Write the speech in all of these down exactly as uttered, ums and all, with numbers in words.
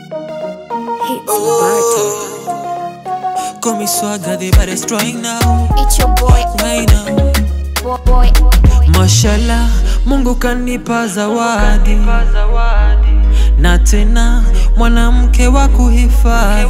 Oh, call me Swagger, the baddest right now. It's your boy, right now. Boy, boy, boy. Mashallah, Mungu kanipa zawadi, na tena mwanamke wa kuhifadhi.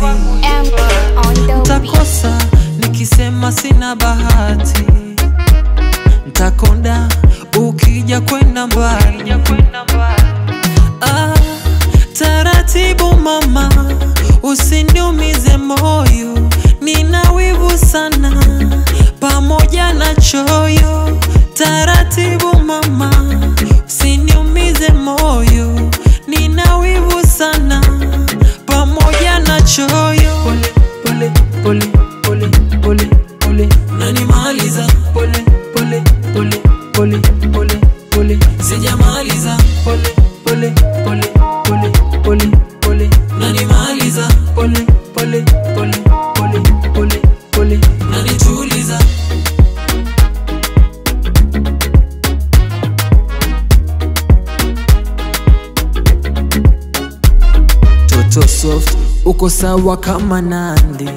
Ntakosa nikisema sina bahati, ntakonda ukija kwenda mbali. Ah, taratibu mama, usiniumize moyo, nina wivu sana pamoja na choyo. Taratibu mama, usiniumize moyo, nina wivu sana pamoja na choyo. Pole pole pole pole pole, unanimaliza. Pole pole pole pole pole pole, sijamaliza. Pole pole pole pole pole pole, unanimaliza. Pole pole pole pole pole pole, unanituliza. Toto soft, uko sawa kama Nandi.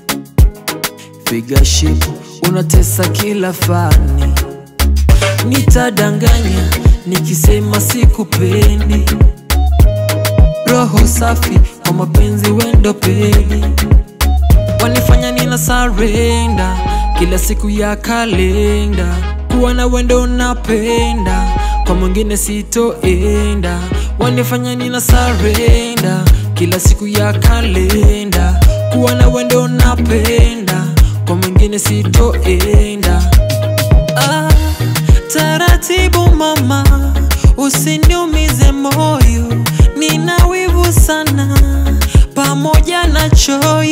Figa shape, unatesa kila fani. Nitadanganya nikisema sikupendi. Roho safi kwa mapenzi wendo peli. Wanifanya nina surrender kila siku ya kalenda. Kuwa na wendo napenda, kwa mwingine sitoenda. Wanifanya nina surrender kila siku ya kalenda. Kuwa na wendo napenda, kwa mwingine sitoenda. Ah, taratibu mama, usiniumize moyo, nina wivu sana pamoja na choyo.